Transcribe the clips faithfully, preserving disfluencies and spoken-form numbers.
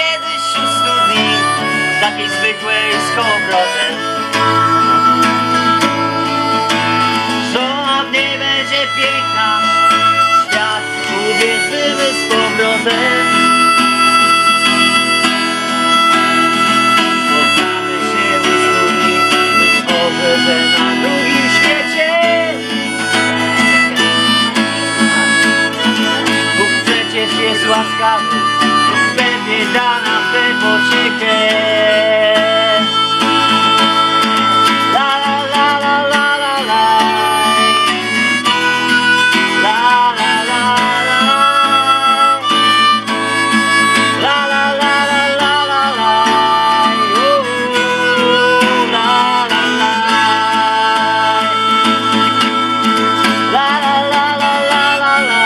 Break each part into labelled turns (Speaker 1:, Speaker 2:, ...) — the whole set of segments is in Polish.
Speaker 1: kiedyś u studni, takiej zwykłej z kołowrotem. Żona w niej będzie piękna, świat uwierzymy z powrotem. Spotkamy się u studni, być może, że na drugim świecie. Bóg przecież jest łaskawy, będzie da nam tę pociekę. La la la la la la la. La la la la. La la la la la la la. Ooh, la la la. La la la la la la la.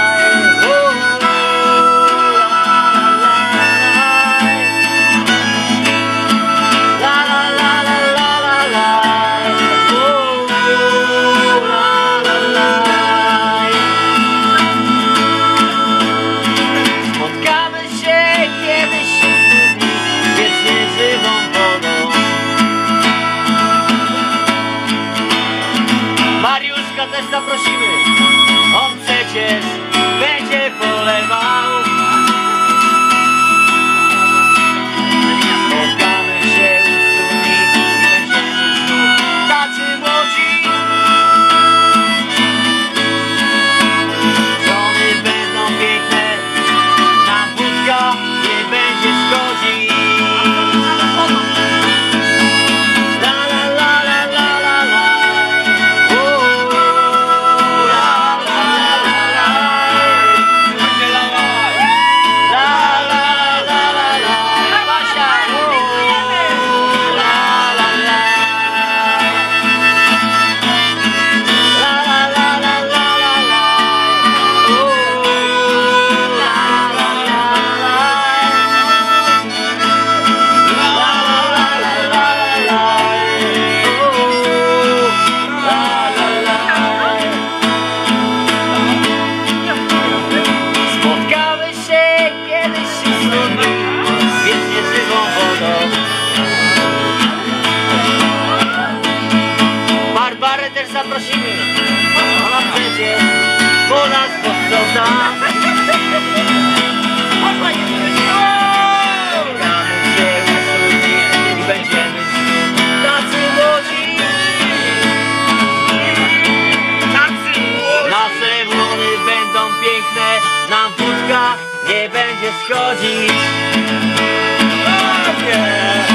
Speaker 1: Mariuszka też zaprosimy, on przecież będzie polewał. Spotkamy się u studni i będziemy znów tacy młodzi. Żony będą piękne, nam wódka nie będzie szkodzić. Barbarę też zaprosimy, ona przecież po nas posprząta. Spotkamy się u studni i będziemy tacy młodzi. Nasze włony będą piękne, nam wódka nie będzie szkodzić.